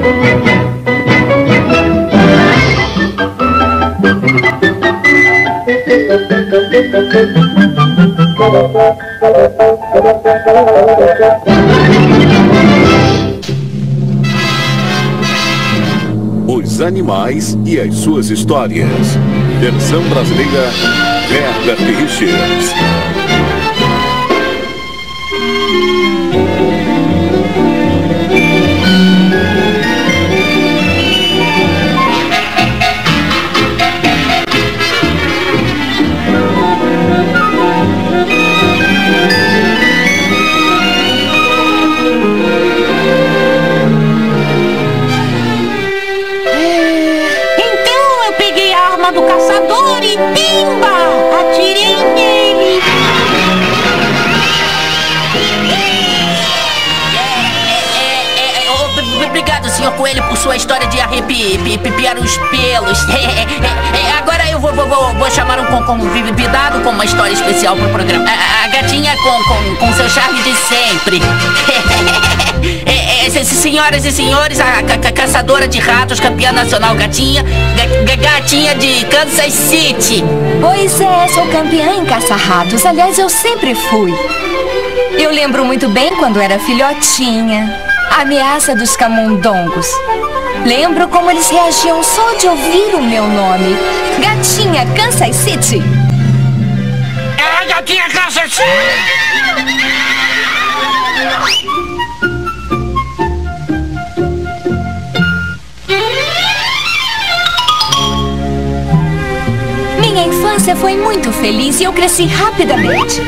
Os animais e as suas histórias. Versão brasileira, Herbert Richards. Do caçador e pimba! Atirei nele! Obrigado, senhor Coelho, por sua história de arrepiar os pelos. Agora eu vou chamar um convidado com uma história especial pro programa. A gatinha com seu charme de sempre. Senhoras e senhores, a caçadora de ratos, campeã nacional gatinha de Kansas City. Pois é, sou campeã em caça-ratos. Aliás, eu sempre fui. Eu lembro muito bem quando era filhotinha. A ameaça dos camundongos. Lembro como eles reagiam só de ouvir o meu nome. Gatinha Kansas City. É a gatinha Kansas City! Minha infância foi muito feliz e eu cresci rapidamente.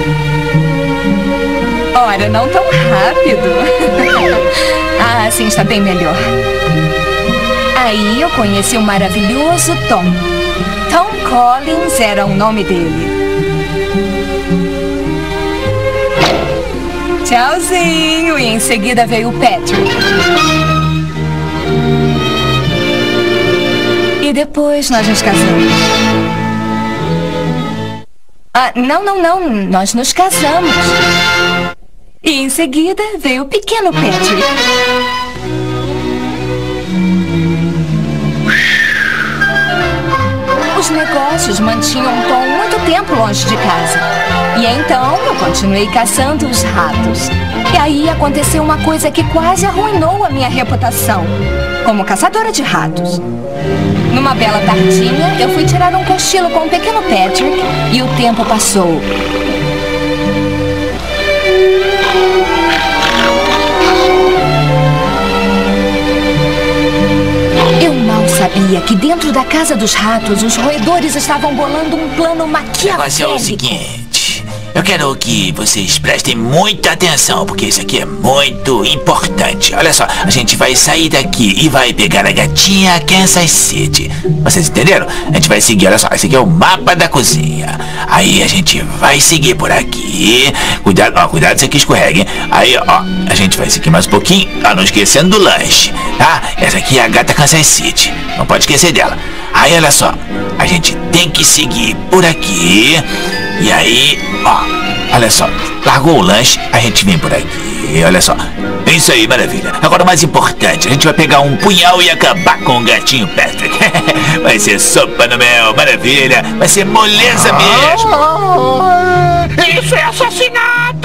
Ora, não tão rápido. Ah, sim, está bem melhor. Aí eu conheci o maravilhoso Tom. Tom Collins era o nome dele. Tchauzinho. E em seguida veio o Patrick. E depois nós nos casamos. Ah, não. Nós nos casamos. E em seguida veio o pequeno Patrick. Os negócios mantinham Tom muito tempo longe de casa. E então eu continuei caçando os ratos. E aí aconteceu uma coisa que quase arruinou a minha reputação como caçadora de ratos. Numa bela tardinha, eu fui tirar um cochilo com o pequeno Patrick e o tempo passou. Eu mal sabia que dentro da casa dos ratos, os roedores estavam bolando um plano maquiavélico. O negócio é o seguinte, eu quero que vocês prestem muita atenção, porque isso aqui é muito importante. Olha só, a gente vai sair daqui e vai pegar a gatinha Kansas City. Vocês entenderam? A gente vai seguir, olha só, esse aqui é o mapa da cozinha. Aí a gente vai seguir por aqui. Cuidado, ó, cuidado se aqui escorregue, hein? Aí, ó, a gente vai seguir mais um pouquinho, ó, não esquecendo do lanche, tá? Essa aqui é a gata Kansas City, não pode esquecer dela. Aí, olha só, a gente tem que seguir por aqui. E aí, ó, olha só, largou o lanche, a gente vem por aqui, olha só. É isso aí, maravilha. Agora o mais importante, a gente vai pegar um punhal e acabar com o gatinho Patrick. Vai ser sopa no mel, maravilha. Vai ser moleza mesmo. Isso é assassinato!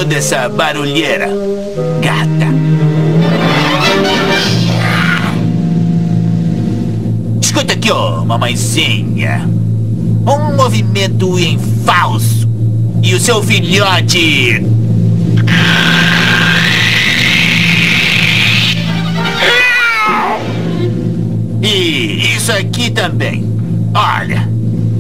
toda essa barulheira, gata? Escuta aqui, ó, mamãezinha. Um movimento em falso. E o seu filhote... E isso aqui também. Olha.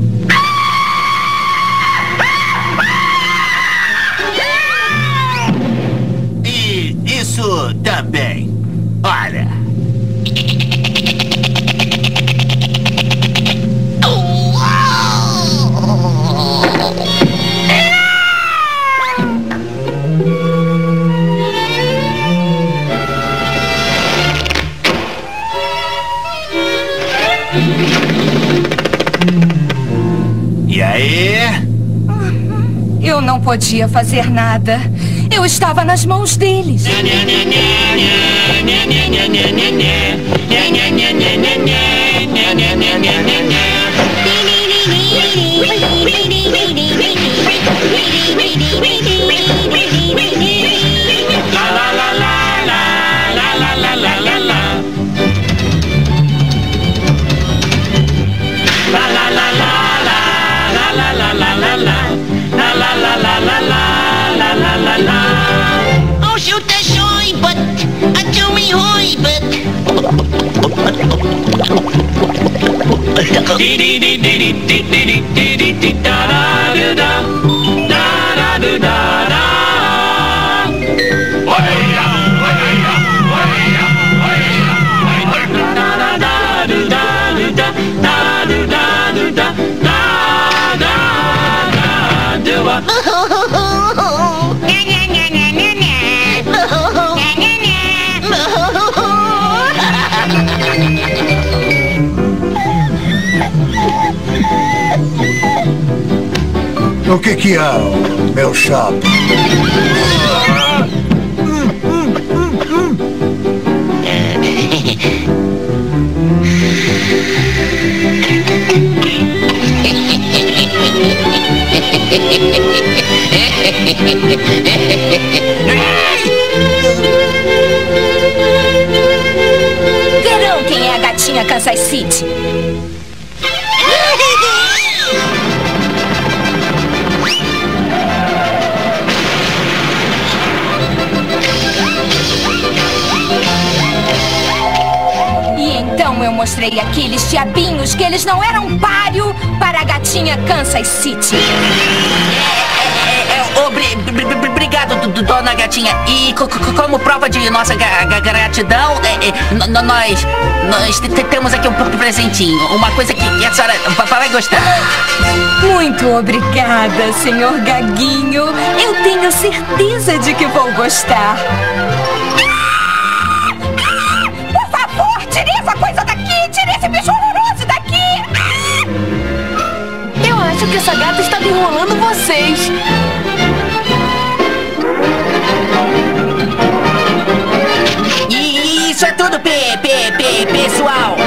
E isso também. Olha. E aí? Eu não podia fazer nada. Eu estava nas mãos deles. Oh, shoot the shoy, but do me hoy, but. O que há, meu chapa? Verão quem é a gatinha Kansas City. Então eu mostrei àqueles diabinhos que eles não eram páreo para a gatinha Kansas City. Obrigado, dona gatinha. E como prova de nossa gratidão, nós temos aqui um presentinho. Uma coisa que a senhora vai gostar. Muito obrigada, senhor Gaguinho. Eu tenho certeza de que vou gostar. Tire essa coisa daqui! Tire esse bicho horroroso daqui! Eu acho que essa gata estava enrolando vocês. E isso é tudo, pessoal!